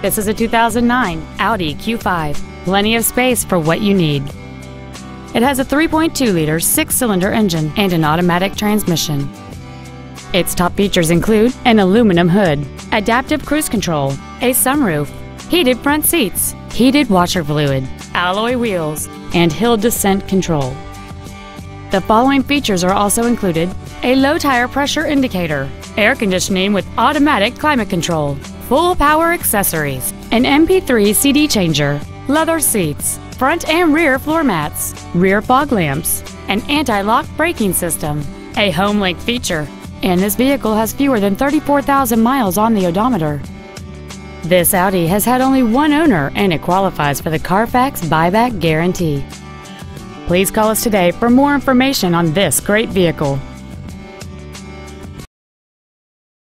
This is a 2009 Audi Q5. Plenty of space for what you need. It has a 3.2-liter six-cylinder engine and an automatic transmission. Its top features include an aluminum hood, adaptive cruise control, a sunroof, heated front seats, heated washer fluid, alloy wheels, and hill descent control. The following features are also included: a low tire pressure indicator, air conditioning with automatic climate control, full power accessories, an MP3 CD changer, leather seats, front and rear floor mats, rear fog lamps, an anti-lock braking system, a HomeLink feature, and this vehicle has fewer than 34,000 miles on the odometer. This Audi has had only one owner and it qualifies for the Carfax buyback guarantee. Please call us today for more information on this great vehicle.